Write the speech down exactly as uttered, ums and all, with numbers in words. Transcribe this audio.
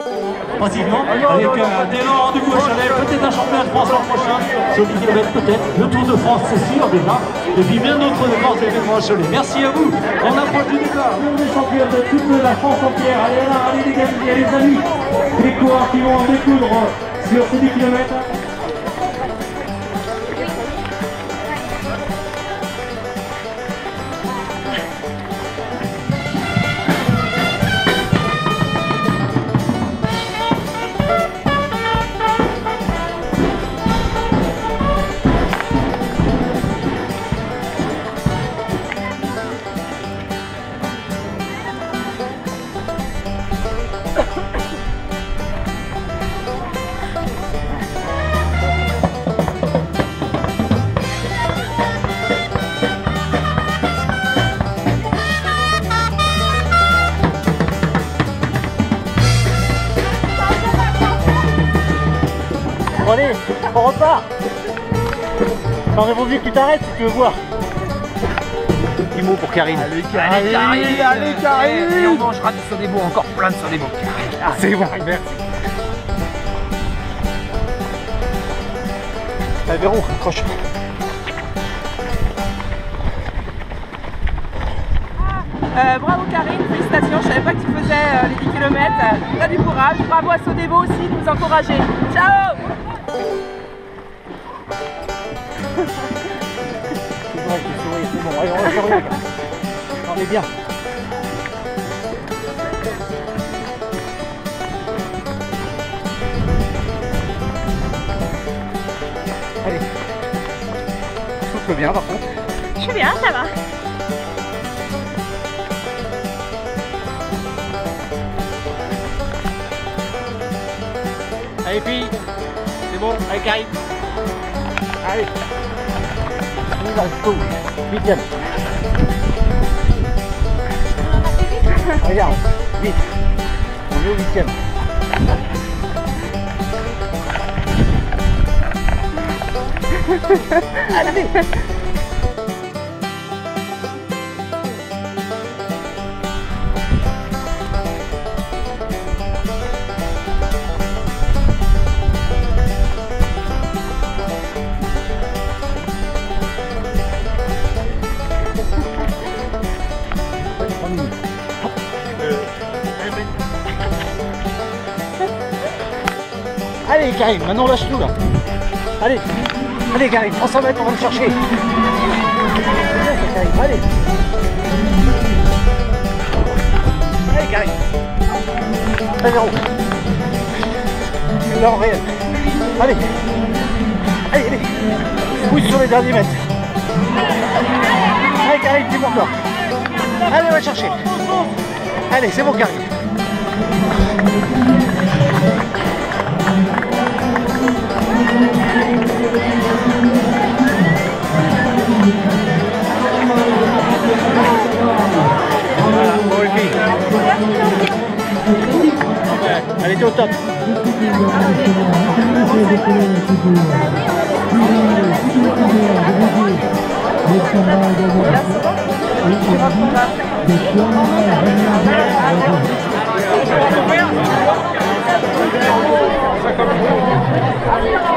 Passivement, avec euh, des rendez-vous à Chalais, peut-être un championnat de France l'an prochain, sur dix kilomètres peut-être, le Tour de France c'est sûr déjà, et puis bien d'autres grands événements à Cholet. Merci à vous, on approche du départ. Les champions de toute la France entière, allez là, allez les gars, les amis, les coureurs qui vont en découdre sur ces dix kilomètres. Bon allez, on repart. J'aurais vaut mieux que tu t'arrêtes si tu veux voir. Petit mot pour Karine. Allez Karine, allez, allez Karine. Et on mangera du Sodebo, encore plein de Sodebo. Ah, c'est bon, merci. Allez Véron, accroche. Euh, bravo Karine, félicitations, je savais pas que tu faisais euh, les dix kilomètres, euh, t'as du courage, bravo à Sodebo aussi de nous encourager. Ciao. C'est bon, allez, on va faire rien. On est bien. Allez. Souffle bien par contre. Je suis bien, ça va. Allez filles, c'est bon, allez Karine. Allez. On y va, go. Huitième. Regarde, vite. On est au huitième. Allez. Allez Karine, maintenant lâche-nous là. Allez, allez Karine, on s'en va, on va le chercher. Allez. Allez Karine. Allez Véron. Là en réel. Allez. Allez, allez. Pousse sur les derniers mètres. Allez Karine, dis mon corps. Allez, on va le chercher. Allez, c'est bon Karine. Voilà, bon les filles. Elle était au top. Merci.